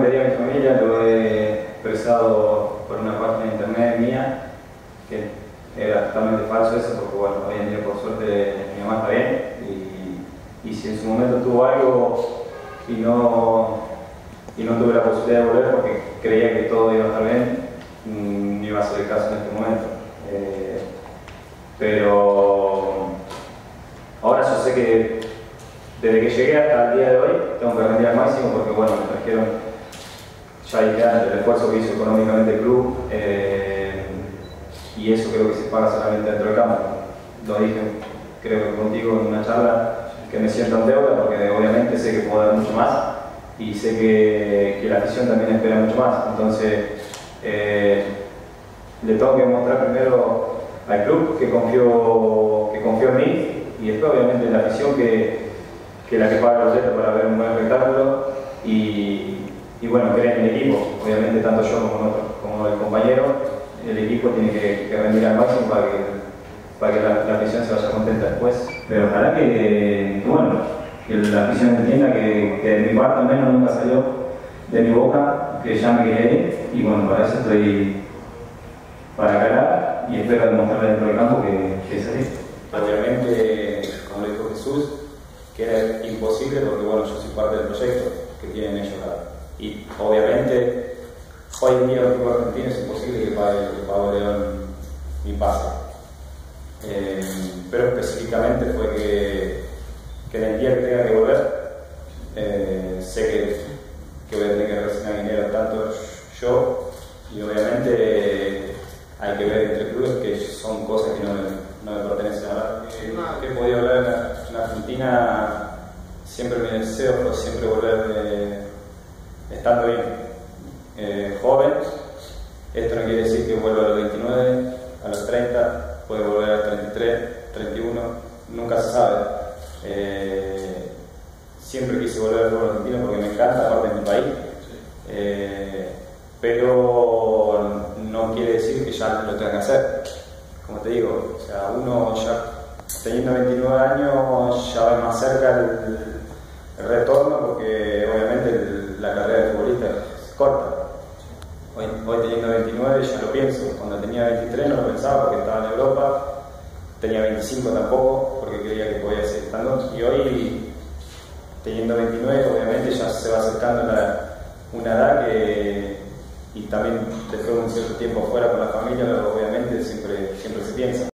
pedí a mi familia, lo he expresado por una página de internet mía, que era totalmente falso eso, porque bueno, hoy en día por suerte mi mamá está bien, y si en su momento tuvo algo y no tuve la posibilidad de volver porque creía que todo iba a estar bien, no iba a ser el caso en este momento. Pero ahora yo sé que desde que llegué hasta el día de hoy tengo que rendir al máximo porque bueno, me trajeron, ya dije antes, el esfuerzo que hizo económicamente el club, y eso creo que se paga solamente dentro del campo. Lo dije, creo que contigo en una charla, que me siento en deuda porque obviamente sé que puedo dar mucho más y sé que la afición también espera mucho más. Entonces le tengo que mostrar primero al club que confió en mí, y después obviamente la afición que la que paga los boletos para ver un buen espectáculo, y bueno, creen en el equipo. Obviamente tanto yo como el compañero, el equipo tiene que rendir al máximo para que la afición se vaya contenta después. Pero ojalá que la afición entienda que de mi parte al menos nunca salió de mi boca que ya me quería ir, y bueno, para eso estoy para calar y espero demostrarle dentro del campo que es así. Obviamente, como le dijo Jesús, que era imposible porque bueno, yo soy parte del proyecto que tienen ellos acá. Y obviamente, hoy en día en el fútbol argentino es imposible que pague León mi pase. Pero específicamente fue que en el día que tenga que volver, sé que voy a tener que resignar dinero tanto yo, y obviamente hay que ver entre clubes que son cosas que no me pertenecen. Ahora que he podido hablar en Argentina, siempre mi deseo fue siempre volver estando bien, joven. Esto no quiere decir que vuelva a los 29, a los 30, puede volver a los 33, 31, nunca se sabe. Siempre quise volver al fútbol argentino porque me encanta, aparte de mi país, pero no quiere decir que ya lo tenga que hacer. Como te digo, o sea, uno ya teniendo 29 años ya va más cerca el retorno, porque obviamente la carrera de futbolista es corta. Hoy teniendo 29 ya lo pienso. Cuando tenía 23 no lo pensaba porque estaba en Europa, tenía 25 tampoco porque creía que podía seguir estando, y hoy teniendo 29 obviamente ya se va acercando una edad y también después de un cierto tiempo fuera con la familia, obviamente siempre se piensa.